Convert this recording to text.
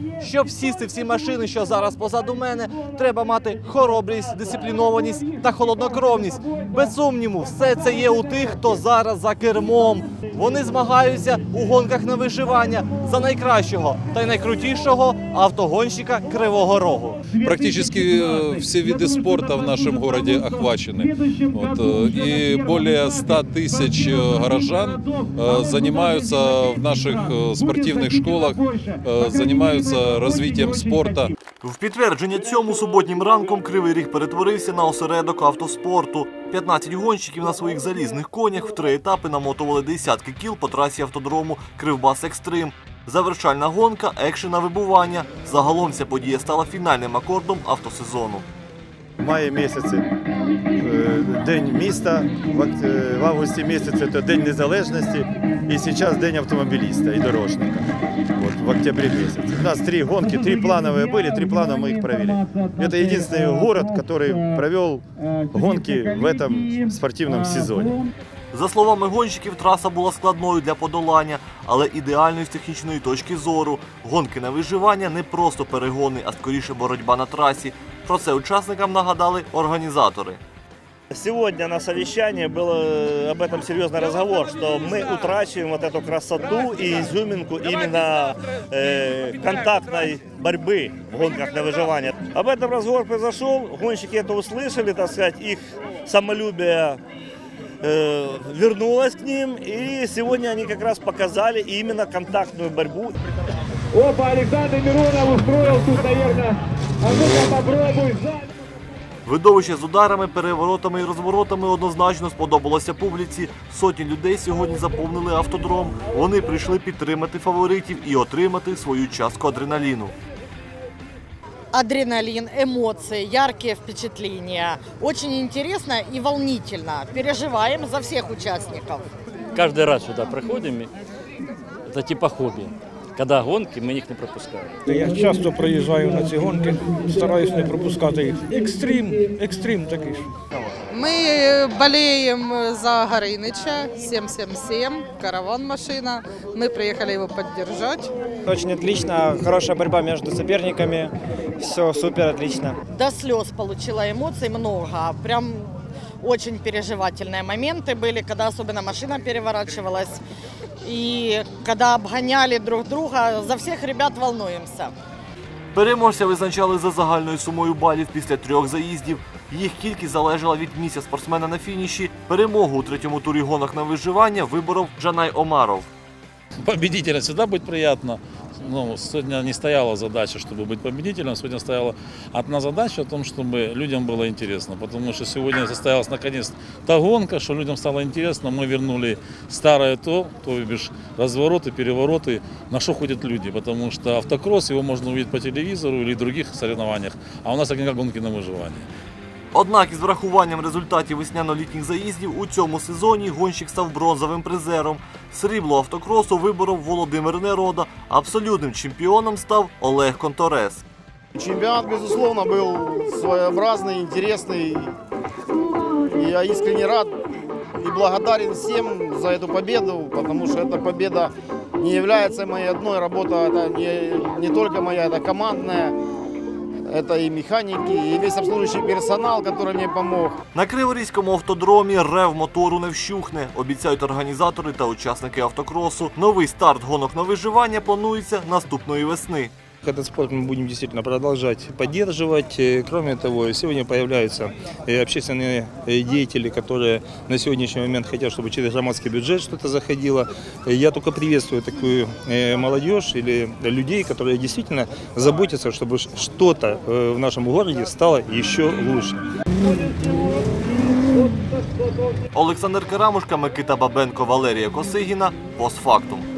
Щоб сісти в ці машини, що зараз позаду мене, треба мати хоробрість, дисциплінованість та холоднокровність. Без сумніву, все це є у тих, хто зараз за кермом. Вони змагаються у гонках на виживання за найкращого та й найкрутішого автогонщика Кривого Рогу. Практически все виды спорта в нашем городе охвачены. И более 100 тысяч горожан занимаются в наших спортивных школах, занимаются развитием спорта. В підтвердження цьому суботнім ранком Кривий Ріг перетворився на осередок автоспорту. 15 гонщиків на своїх залізних конях в 3 етапи намотували десятки кіл по трасі автодрому Кривбас Екстрим. Завершальна гонка, екшен на вибування. Загалом ця подія стала фінальним акордом автосезону. В маї місяці День міста, в августі місяці – це День Незалежності, і зараз День автомобіліста і дорожника. В октябре месяце. У нас 3 гонки, 3 плановые были, 3 плана мы их провели. Это единственный город, который провел гонки в этом спортивном сезоне. За словами гонщиків, траса була складною для подолання, але ідеальною з технічної точки зору. Гонки на виживання не просто перегони, а скоріше боротьба на трасі. Про це учасникам нагадали організатори. Сегодня на совещании был об этом серьезный разговор, что мы утрачиваем вот эту красоту и изюминку именно контактной борьбы в гонках на выживание. Об этом разговор произошел, гонщики это услышали, так сказать, их самолюбие вернулось к ним, и сегодня они как раз показали именно контактную борьбу. Опа, Александр Миронов устроил тут, наверное, а ну-ка попробуй. Видовище з ударами, переворотами і розворотами однозначно сподобалося публіці. Сотні людей сьогодні заповнили автодром. Вони прийшли підтримати фаворитів і отримати свою частку адреналіну. Адреналин, эмоции, яркие впечатления. Очень интересно и волнительно. Переживаем за всех участников. Каждый раз сюда приходим, это типа хобби. Когда гонки, мы их не пропускаем. Я часто приїжджаю на ці гонки, стараюсь не пропускати їх. Екстрим такий ж. Мы болеем за Горыныча, 777, караван машина. Мы приехали его поддержать. Очень отлично, хорошая борьба между соперниками, все супер отлично. До слез получила эмоций много, прям очень переживательные моменты были, когда особенно машина переворачивалась. И когда обгоняли друг друга, за всех ребят волнуемся. Переможця визначали за загальною сумою балів після 3 заїздів. Їх кількість залежала від місця спортсмена на фініші. Перемогу у 3-му турі гонок на виживання виборов Джанай Омаров. Победителям всегда будет приятно. Ну, сегодня не стояла задача, чтобы быть победителем, сегодня стояла одна задача о том, чтобы людям было интересно. Потому что сегодня состоялась наконец та гонка, что людям стало интересно. Мы вернули старое то бишь развороты, перевороты, на что ходят люди. Потому что автокросс, его можно увидеть по телевизору или в других соревнованиях, а у нас как гонки на выживание. Однак із врахуванням результатів весняно-літніх заїздів у цьому сезоні гонщик став бронзовим призером. Срібло автокросу виборов Володимир Нерода, абсолютним чемпіоном став Олег Конторес. Чемпионат, безусловно, был своеобразный, интересный. Я искренне рад и благодарен всем за эту победу, потому что эта победа не является моей одной работой, это не только моя, это командная. Это и механики, и весь обслуживающий персонал, который мне помог. На Криворізькому автодромі рев мотору не вщухне, обіцяють організатори та учасники автокросу. Новий старт гонок на виживання планується наступної весни. Этот спорт мы будем действительно продолжать поддерживать. Кроме того, сегодня появляются общественные деятели, которые на сегодняшний момент хотят, чтобы через громадский бюджет что-то заходило. Я только приветствую такую молодежь или людей, которые действительно заботятся, чтобы что-то в нашем городе стало еще лучше. Олександр Карамушка, Микита Бабенко, Валерія Косигіна. Постфактум.